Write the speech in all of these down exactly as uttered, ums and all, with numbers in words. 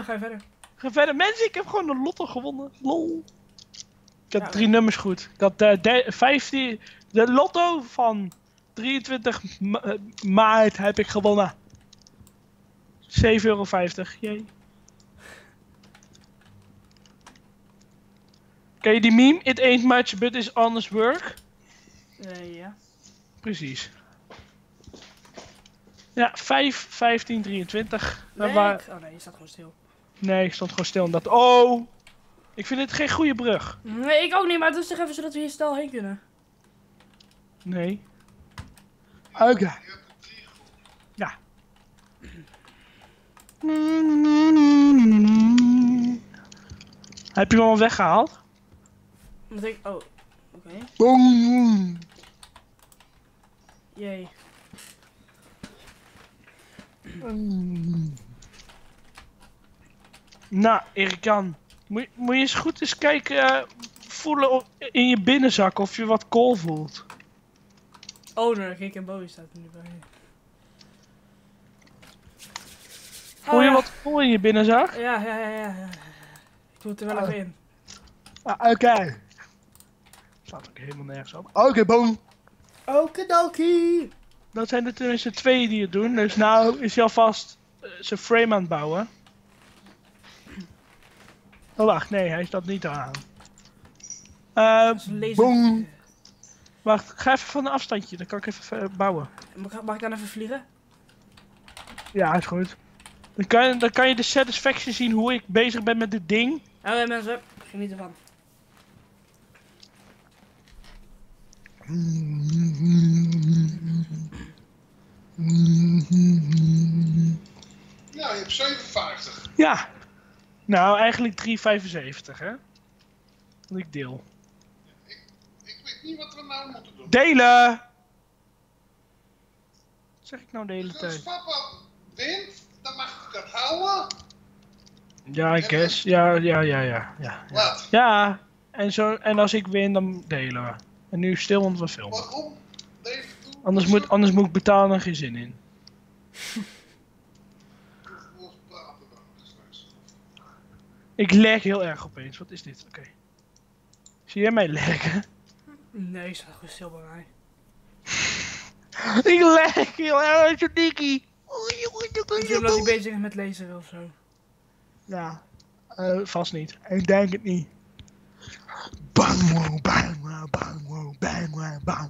ga je verder. Ga verder. Mensen, ik heb gewoon de lotto gewonnen. Lol. Ik had Ja, drie nummers goed. Ik had uh, de, vijftien... De lotto van drieëntwintig ma maart heb ik gewonnen. zeven euro vijftig. Jee. Ken je die meme? It ain't much, but it's honest work. Uh, ja. Precies. Ja, vijf, vijftien, drieëntwintig. Lek. Waar... Oh nee, je staat gewoon stil. Nee, ik stond gewoon stil omdat... Oh! Ik vind het geen goede brug. Nee, ik ook niet, maar het is toch even zodat we hier snel heen kunnen. Nee. Oké. Okay. Ja. Heb je hem al weggehaald? Wat ik... Oh, oké. Okay. Boom. Jee. Mm. Nou, Erikan. Moet, moet je eens goed eens kijken, uh, voelen op, in je binnenzak of je wat kool voelt. Oh, nou, kijk, en Bowie staat er nu bij. Voel je oh, ja. wat kool in je binnenzak? Ja, ja, ja, ja. ja. Ik doe het er wel oh. even in. Ah, Oké. Okay. Staat ook helemaal nergens op. Oké, okay, boom. Okidoki. Dat zijn er tenminste twee die het doen, dus nou is hij alvast uh, zijn frame aan het bouwen. Oh wacht, nee, hij is dat niet aan. Uh, boom. Wacht, ga even van een afstandje, dan kan ik even bouwen. Mag, mag ik dan even vliegen? Ja, is goed. Dan kan, dan kan je de satisfaction zien hoe ik bezig ben met dit ding. Oké mensen, geniet ervan. Nou, je hebt zevenenvijftig. Ja. Nou, eigenlijk drie vijfenzeventig, hè? Want ik deel. Ik, ik weet niet wat we nou moeten doen. Delen! Wat zeg ik nou de hele dus tijd? als papa wint, dan mag ik dat houden. Ja, I guess. Ja, ja, ja, ja, ja. Wat? Ja, en, zo, en als ik win, dan delen we. En nu stil, want we filmen. Waarom? Leven toe. Anders moet, anders moet ik betalen en geen zin in. Ik lag heel erg opeens. Wat is dit? Oké. Okay. Zie jij mij laggen? Nee, ik sta gewoon stil bij mij. Ik lag heel erg, zo dikkie. Misschien omdat hij bezig is met lezen of zo. Ja, uh, vast niet. Ik denk het niet. Bang, wow, bang, wow, bang, wow, bang, wow, bang.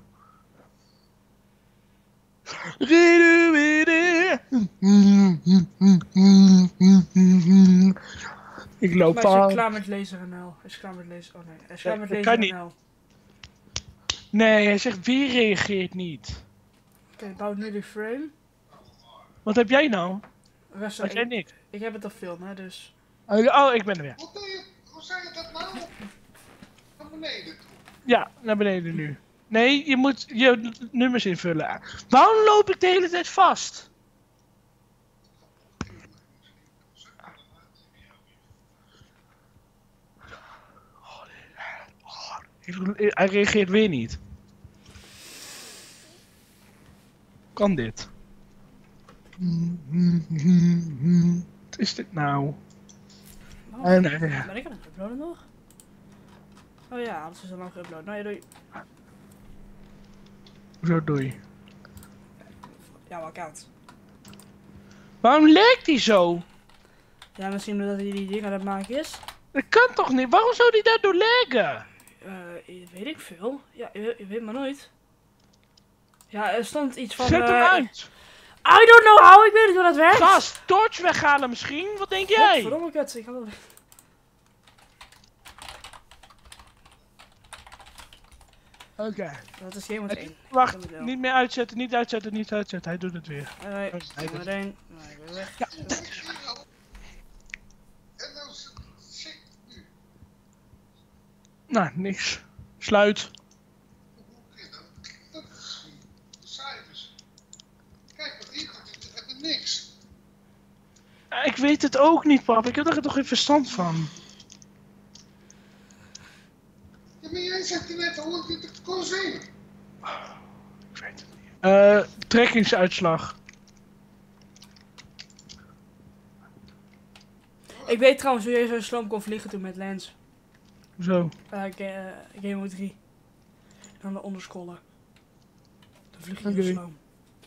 Ik loop maar hij is klaar met lezen en Hij is klaar met lezen. Oh nee, hij is klaar met lezen en Nee, hij zegt wie reageert niet. Oké, okay, bouw nu de frame. Wat heb jij nou? Wat jij niks? Ik heb het op film, hè, dus. Oh, ik ben er weer. Hoe, kun je, hoe zei je dat nou? Naar beneden toe. Ja, naar beneden nu. Nee, je moet je nummers invullen. Waarom loop ik de hele tijd vast? Hij reageert weer niet. Kan dit? Wat is dit nou? Oh, uh, nee. Ben ik aan het uploaden nog? Oh ja, alles is al lang geüpload. Nou ja, doei. Hoezo doei? Ja, wel koud. Waarom leekt hij zo? Ja, misschien omdat hij die dingen aan het maken is. Dat kan toch niet? Waarom zou hij daardoor leggen? Uh, weet ik veel. Ja, je, je weet maar nooit. Ja, er stond iets van... Zet hem uh, uit! I don't know how, ik weet niet hoe dat werkt! Gast, torch weghalen misschien? Wat denk jij? Verdomme kut, ik ga wel... Oké. Okay. Dat is geen één. Wacht, niet meer uitzetten, niet uitzetten, niet uitzetten. Hij doet het weer. Nee, hij doet het één. Nee, weer weg. Ja, dat is... En nou zit nu. Nou, niks. Sluit. Dat is de cijfers. Kijk wat hier komt, ik heb er niks. Ik weet het ook niet, pap. Ik heb er toch geen verstand van. Ja, maar jij zegt er net hoe ik het kon zien. Ik weet het niet. Uh, trekkingsuitslag. Ik weet trouwens hoe je zo'n sloom kon vliegen toen met Lance. Zo. Uh, uh, Game Mode drie. En dan de onderscrollen. Dan vlieg je Oké. zo sloom.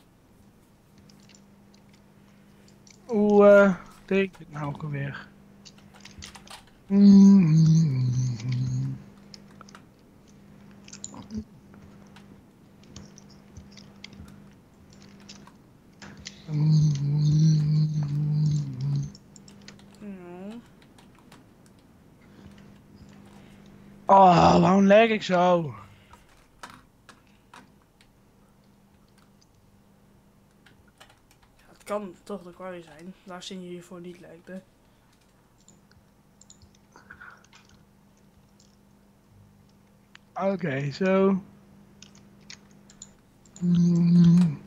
Hoe uh, deed ik dit nou ook alweer? Mm-hmm. Mm. Oh, waarom leg ik zo? Het kan toch de quarry zijn. Daar zien je hiervoor niet lijkt. Oké, okay, zo. Mm.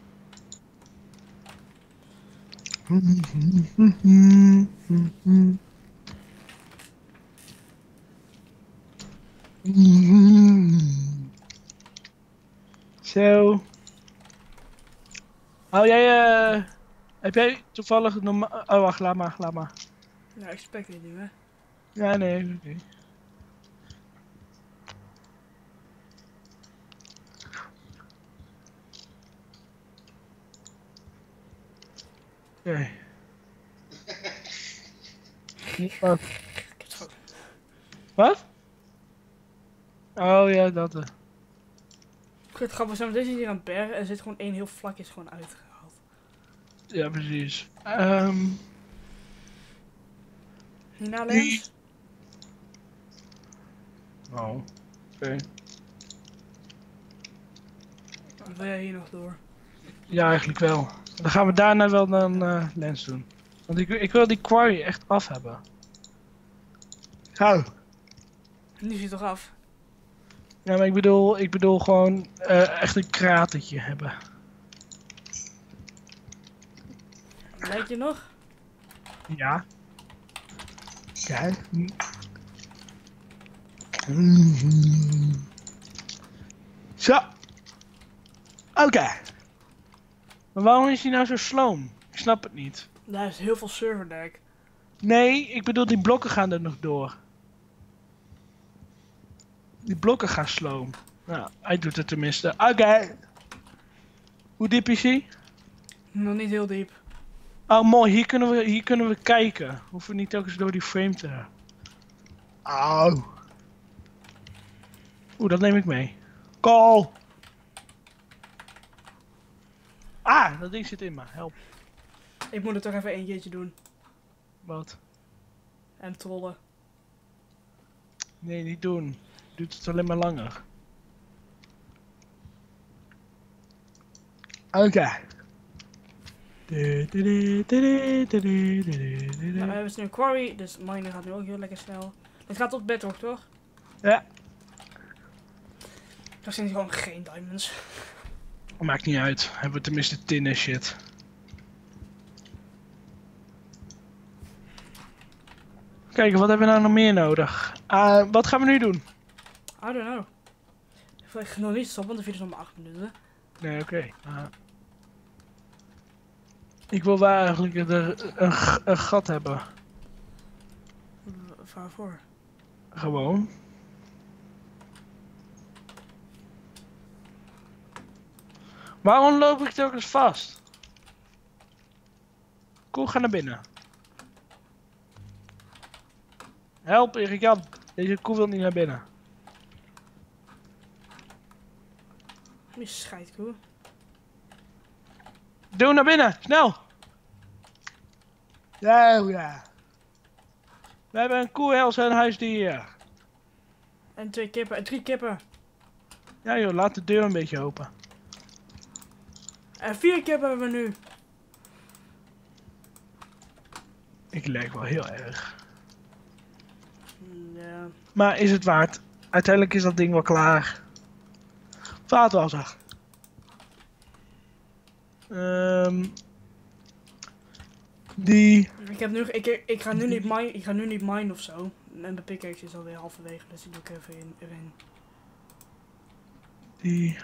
Zo. Oh, jij, uh, heb jij toevallig normaal... Oh, wacht, laat maar, laat maar. Nou, ik spek dit nu, hè. Ja, nee, oké. Okay. Oké. Wat? Wat? Oh ja, dat. Uh. Het grappig is, deze hier aan bergen en er zit gewoon één heel vlak is gewoon uitgehaald. Ja, precies. Um... Hierna Lens? Oh, oké. Okay. Wil jij hier nog door? Ja, eigenlijk wel. Dan gaan we daarna wel een uh, Lens doen. Want ik, ik wil die quarry echt af hebben. Gauw. Nu is hij toch af? Ja, maar ik bedoel, ik bedoel gewoon uh, echt een kratertje hebben. Lijkt je nog? Ja. Kijk. Mm-hmm. Zo. Oké. Okay. Maar waarom is hij nou zo sloom? Ik snap het niet. Daar is heel veel serverlag. Nee, ik bedoel die blokken gaan er nog door. Die blokken gaan sloom. Nou, hij doet het tenminste. Oké. Okay. Hoe diep is hij? Nog niet heel diep. Oh mooi, hier kunnen we, hier kunnen we kijken. Hoeven we niet telkens door die frame te... Auw. Oeh, dat neem ik mee. Call! Ah, dat ding zit in me. Help. Ik moet er toch even een keertje doen. Wat? En trollen. Nee, niet doen. Doet het alleen maar langer. Oké. Okay. Nou, we hebben nu een quarry, dus miner gaat nu ook heel lekker snel. Dit gaat tot bedrock, toch? Ja. Daar zijn gewoon geen diamonds. Maakt niet uit. Hebben we tenminste tin en shit. Kijken, wat hebben we nou nog meer nodig? Uh, wat gaan we nu doen? I don't know. Ik ga nog niet stoppen, want de video is nog maar acht minuten. Nee, oké. Okay. Uh, ik wil wel eigenlijk een, een, een gat hebben. Waarvoor? Gewoon. Waarom loop ik telkens vast? Koe, ga naar binnen. Help, Erik Jan. Deze koe wil niet naar binnen. Die scheidkoe. Doe naar binnen, snel! Ja, ja. We hebben een koe, hels en huisdier. En twee kippen, en drie kippen. Ja joh, laat de deur een beetje open. En vier kippen hebben we nu. Ik lijk wel heel erg. Ja. Maar is het waard? Uiteindelijk is dat ding wel klaar. Vaatwasser. Um, die... Ik heb nu, ik, ik ga nu niet mine, ik ga nu niet mine of zo. En de pickaxe is alweer halverwege, dus die doe ik even in, erin. Die...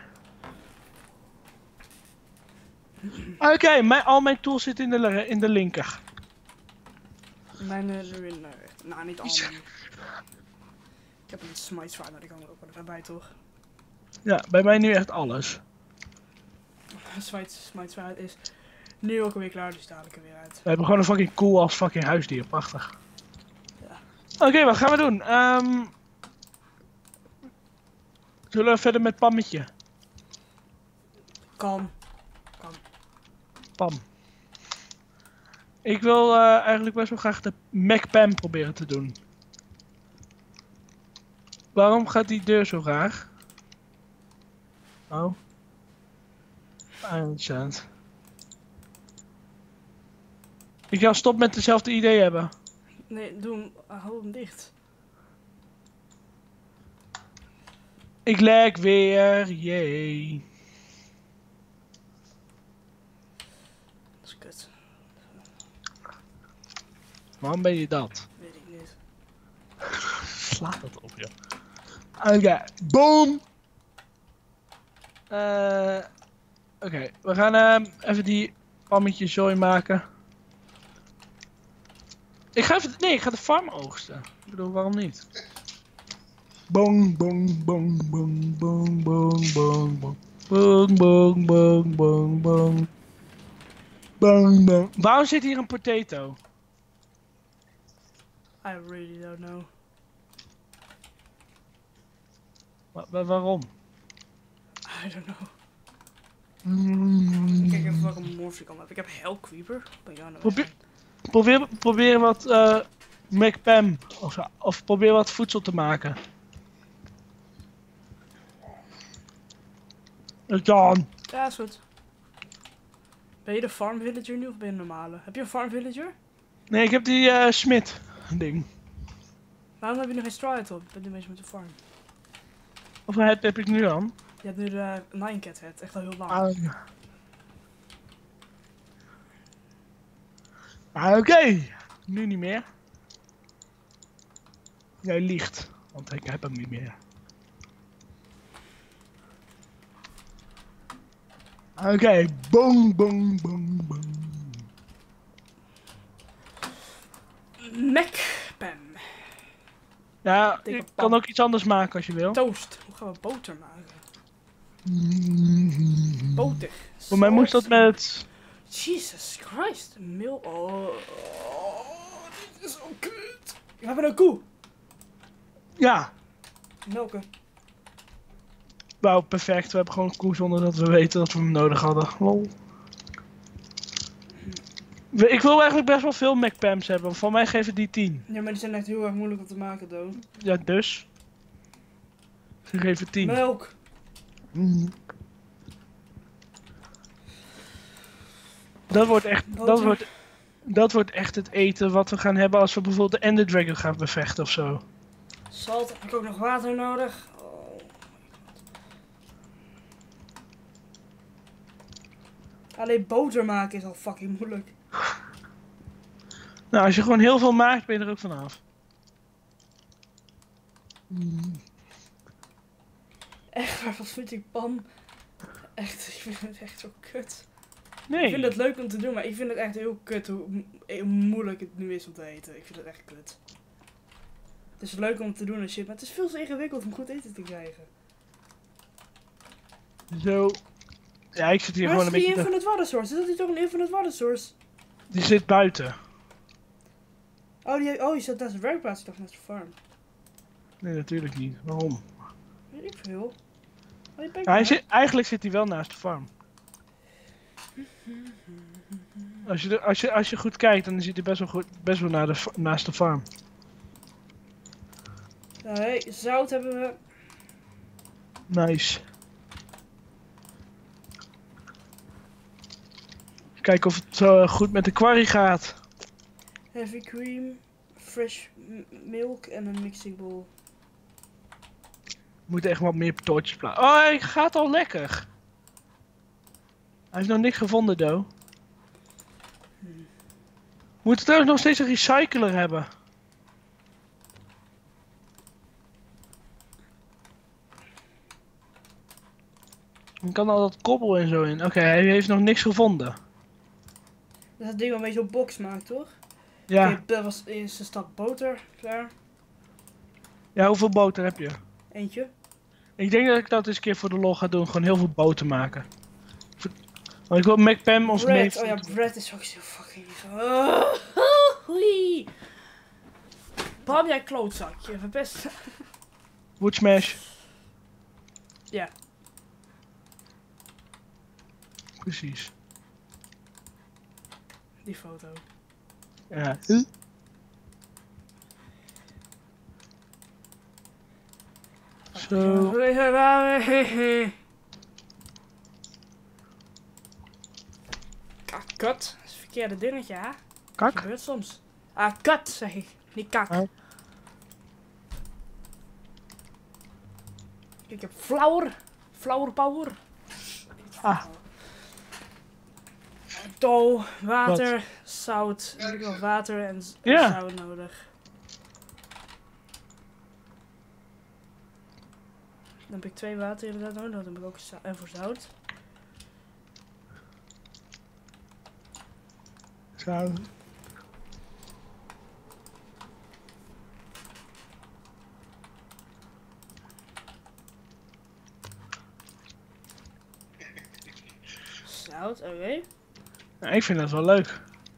Oké, okay, al mijn tools zitten in de, in de linker. Mijn uh, ruin, uh, nou niet allemaal. Ik heb een smite zwaard, maar die kan er ook wel even bij, toch? Ja, bij mij nu echt alles. Smite, smite zwaard is nu ook alweer klaar, dus dadelijk er weer uit. We hebben gewoon een fucking cool als fucking huisdier, prachtig. Ja. Oké, okay, wat gaan we doen? Um, zullen we verder met Pammetje? Kan. Kan. Pam. Ik wil uh, eigenlijk best wel graag de MacPam proberen te doen. Waarom gaat die deur zo raar? Oh. Interessant. Ik ga stop met dezelfde idee hebben. Nee, doe hem, uh, hou hem dicht. Ik lijk weer, jee. Dat is kut. Waarom ben je dat? Weet ik niet. Slaat dat op, joh. Oké, okay. Boom! Uh, Oké, okay. We gaan uh, even die pammetje zooi maken. Ik ga even, nee, ik ga de farm oogsten. Ik bedoel, waarom niet? Bong, bong, bong, bong, bong, bong, bong, bong. Bong, bong, bong, bong, bong. Bong, bong. Waarom zit hier een potato? I really don't know. Wa wa waarom? I don't know. Mm. Kijk even welke morph ik kan hebben. Ik heb Hell Creeper. Ben jij nou Probeer, probeer, probeer wat uh, MacPam of, of probeer wat voedsel te maken. Dan. Ja, is goed. Ben je de farm villager nu of ben je een normale? Heb je een farm villager? Nee, ik heb die uh, smid ding. Waarom heb je nog geen straw op? Ik ben nu bezig met de farm. Of heb, heb ik nu dan? Je hebt nu de Nine Cat head, echt al heel lang. Ah, ah, Oké, okay. Nu niet meer. Jij liegt, want ik heb hem niet meer. Oké, okay. Bong, bong, bong, bong. MacPam. Ja, Dikke ik pan. kan ook iets anders maken als je wil. Toast. Hoe gaan we boter maken? Mm. Boter. Voor mij moest dat met... Jesus Christ. Mil... Oh, oh, dit is zo kut. We hebben een koe. Ja, Melken. wauw, perfect. We hebben gewoon een koe zonder dat we weten dat we hem nodig hadden. Lol. We- Ik wil eigenlijk best wel veel MacPams hebben. Voor mij geven die tien. Ja, maar die zijn echt heel erg moeilijk om te maken, though. Ja, dus. Ze geven tien. Melk. Mm. Dat wordt echt, dat Boter. wordt, dat wordt echt het eten wat we gaan hebben als we bijvoorbeeld de Ender Dragon gaan bevechten of zo. Zout. Heb ik ook nog water nodig? Oh. Alleen boter maken is al fucking moeilijk. Nou, als je gewoon heel veel maakt, ben je er ook vanaf. Echt, waar, wat vind ik pan? Echt, ik vind het echt zo kut. Nee. Ik vind het leuk om te doen, maar ik vind het echt heel kut hoe, hoe moeilijk het nu is om te eten. Ik vind het echt kut. Het is leuk om te doen en shit, maar het is veel te ingewikkeld om goed eten te krijgen. Zo. Ja, ik zit hier Waar gewoon is een die beetje... te- infinite water source? Is dat hier toch een infinite water source? Die zit buiten. Oh, die, oh je zat naast de werkplaats, ik dacht naast de farm. Nee, natuurlijk niet. Waarom? Weet ik veel. Oh, je bent Ja, hij zit, eigenlijk zit hij wel naast de farm. Als je, de- als je, als je goed kijkt, dan zit hij best wel, goed, best wel naar de, fa- naast de farm. Nou, hey, zout hebben we. Nice. Kijken of het uh, goed met de quarry gaat. Heavy cream, fresh m- milk en een mixing bowl. We moeten echt wat meer toortjes plaatsen. Oh, hij gaat al lekker. Hij heeft nog niks gevonden, Do. Hmm. We moeten trouwens nog steeds een recycler hebben. Dan kan al dat kobbel en zo in. Oké, hij heeft nog niks gevonden. Dat is het ding waarmee je zo'n box maakt, toch? Ja. Oké, dat was de eerste stap boter. Klaar. Ja, hoeveel boter heb je? Eentje. Ik denk dat ik dat eens een keer voor de lol ga doen. Gewoon heel veel boter maken. Want ik wil McPam ons mee... Bread. Oh ja, bread is ook zo fucking... Oh, Oei. Bam, jij klootzak. Je verpest. Wood smash. Ja. Precies. Die foto. Ja. Huh? Zo. Kak, kut. Dat is het verkeerde dingetje, hè? Kak? Gebeurt soms. Ah, kut, zeg ik. Niet kak. Oh. Ik heb flour. Flour power. Ah. Dough, water, zout. Ik heb nog water en z- Ja. zout nodig. Dan heb ik twee water inderdaad nodig. Dan heb ik ook za- en voor zout. Zo. Zout, oké. Ja, ik vind dat wel leuk.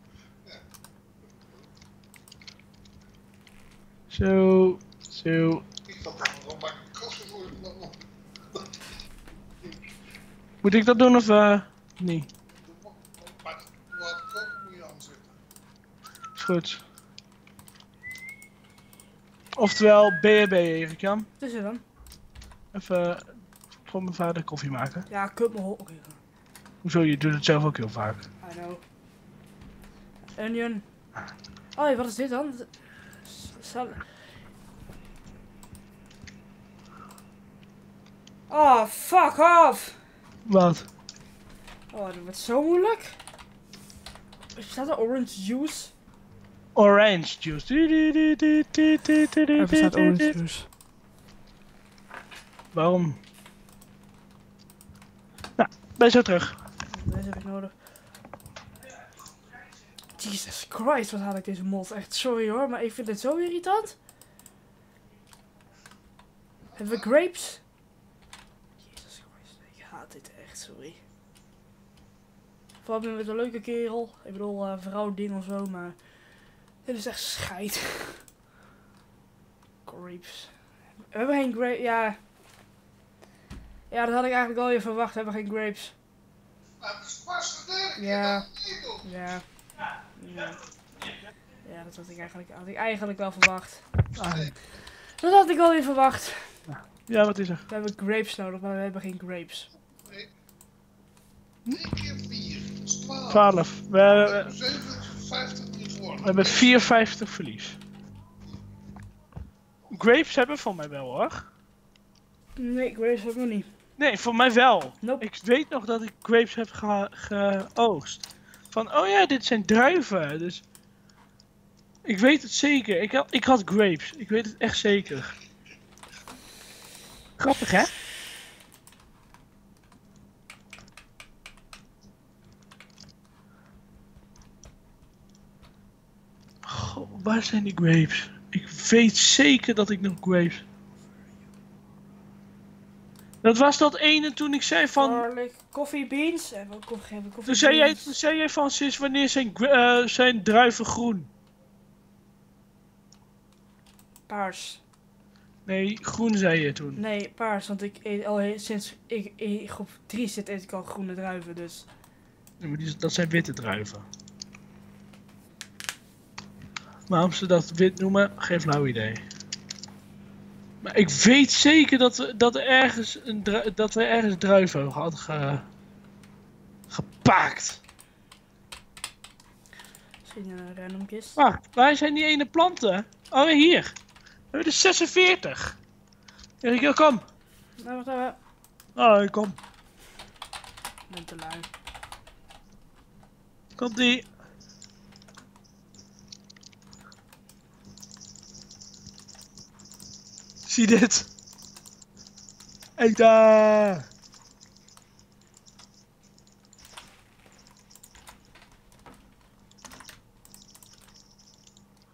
Zo. Zo. Ik had daar nog maar een koffie voor genomen. Moet ik dat doen of uh, niet? Maar wat koken moet je aanzetten? Is goed. Oftewel B H B, Erik-Jan. Wat is er dan? Even voor mijn vader koffie maken. Ja, kut me hol. Oké. Hoezo, je doet het zelf ook heel vaak. I know. Onion. Oh, ja, wat is dit dan? Sal oh, fuck off! Wat? Oh, dat wordt zo moeilijk. Staat er orange juice? Orange juice. Er bestaat orange juice. Waarom? Nou, ben zo terug. Deze heb ik nodig. Jesus Christ, wat haal ik deze mod. Echt sorry hoor, maar ik vind dit zo irritant. Hebben we grapes? Jesus Christ, ik haat dit echt, sorry. Vooral ben met een leuke kerel. Ik bedoel, uh, vrouw ding of zo, maar... Dit is echt scheid. Grapes. We hebben geen grapes, ja... Ja, dat had ik eigenlijk al je verwacht, we hebben geen grapes. Maar het is pas de derde keer Ja. dat het niet doet. Ja. Ja, ja dat had ik, eigenlijk, had ik eigenlijk wel verwacht. Ah, Dat had ik alweer verwacht. ja, wat is er? We hebben grapes nodig, maar we hebben geen grapes. Nee. drie keer vier. Dat is twaalf. twaalf. We, We we, hebben zevenenvijftig gewonnen. we hebben vierenvijftig verlies. Grapes hebben voor mij wel hoor. Nee, grapes heb ik nog niet. Nee, voor mij wel. Nope. Ik weet nog dat ik grapes heb ge- geoogst. Van, oh ja, dit zijn druiven. Dus ik weet het zeker. Ik had, ik had grapes. Ik weet het echt zeker. Grappig, hè? Goh, waar zijn die grapes? Ik weet zeker dat ik nog grapes... Dat was dat ene toen ik zei van... Garlic, coffee beans. Hebben we ook koffie, hebben we koffie Toen zei jij, beans. toen zei jij van sinds wanneer zijn, gra- eh, zijn druiven groen? Paars. Nee, groen zei je toen. Nee, paars, want ik eet al he- sinds ik in groep drie zit eet ik al groene druiven, dus... Nee, maar die, dat zijn witte druiven. Waarom ze dat wit noemen, geen flauw idee. Maar ik weet zeker dat we, dat er ergens, een dru- dat we ergens druiven hadden ge, gepaakt. Misschien een random kist. Wacht, waar zijn die ene planten? Oh, hier. We hebben er zesenveertig. Erik, kom. Nou, wacht even. Oh, kom. Ik ben te lui. Komt die. Zie dit. Eten.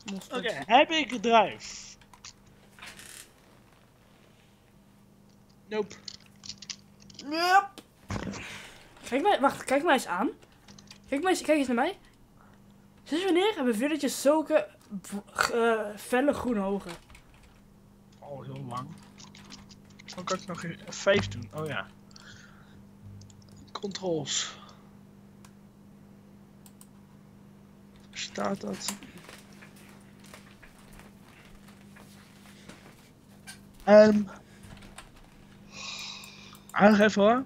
Mosterd. Oké, heb ik druif? Nope. Yep. Kijk mij, wacht, kijk mij eens aan. Kijk, mij eens, kijk eens naar mij. Sinds wanneer hebben villages zulke uh, felle groene ogen? Al heel lang. Dan kan ik nog een vijf doen. Oh ja. Controls. Staat dat? Um, aangeven hoor.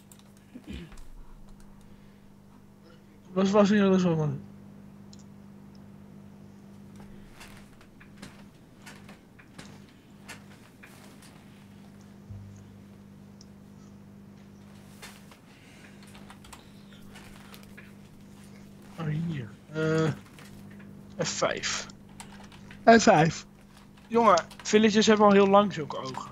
Wat was hier alles van? Oh hier. Uh, F vijf. F vijf. Jongen, villages hebben al heel lang zulke ogen.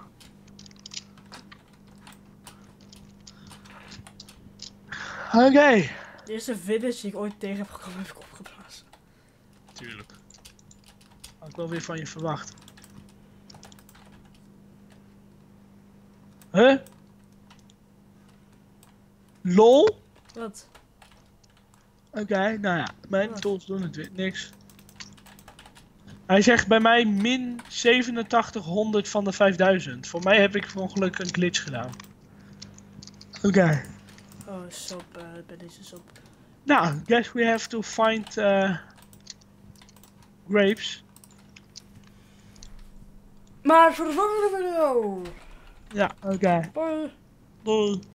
Oké. Okay. De eerste village die ik ooit tegen heb gekomen heb ik opgeblazen. Tuurlijk. Had ik wel weer van je verwacht. Huh? Lol? Wat? Oké, okay, nou ja, mijn Wat? tools doen het weer niks. Hij zegt bij mij min zevenentachtig honderd van de vijfduizend. Voor mij heb ik per ongeluk een glitch gedaan. Oké. Okay. Oh, sop, uh, bij deze sop. Nou, guess we have to find uh, grapes. Maar voor de volgende video! Ja, oké. Okay. Bye! Doei.